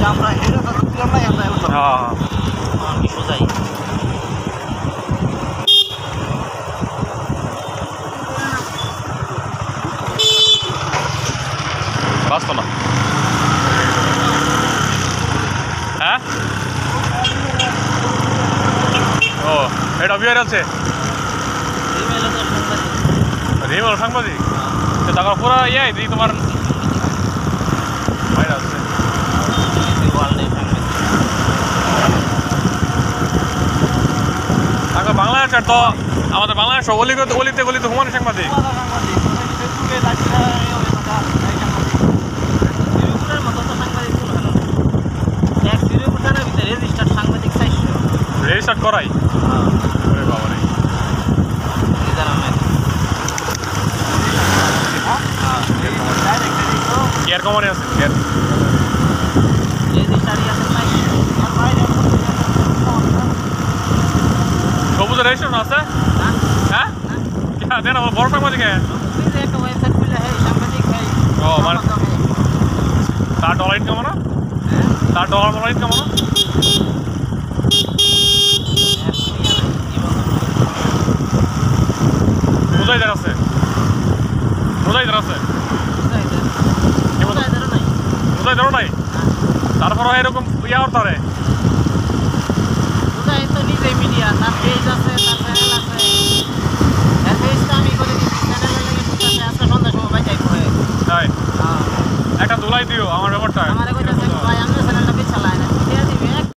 আমরা হেরে তো দিলাম না আমরা হ্যাঁ আমি সোজাই বাঁচতো না হ্যাঁ ও এটা বিয়ার আছে রিমেল সাংবাদিক তারপর পুরো ইয়ে দিই তোমার বাইরে আছে বাংলাদেশের তো আমাদের বাংলাদেশ গলিতে গলিতে হুমানি সাংবাদিক রেজিস্টার্ট করাই বাবারে কেয়ার কমানে আছে কেয়ার সবুজের রেজিস্ট্রেশন আছে হ্যাঁ দেন আমার বড় সাংবাদিক ও মানে তার ডলার ইনকাম না তার ডলার ইনকাম না মুজাহিদের আছে মুজাহিদের আছে মুজাহিদেরও নাই তারপর এরকম ইয়া করতে পারে নিজেই মিডিয়া তার পেজ আছে তার চ্যানেল আছে এর পেজটা আমি করে দিচ্ছি চ্যানেলে লেগে ঢুকতেছে আজকে সন্ধ্যার সময় বাইক পড়ে তাই একটা দোলাই দিও আমার ব্যাপারটা আমার কইতাছে ভাই আমি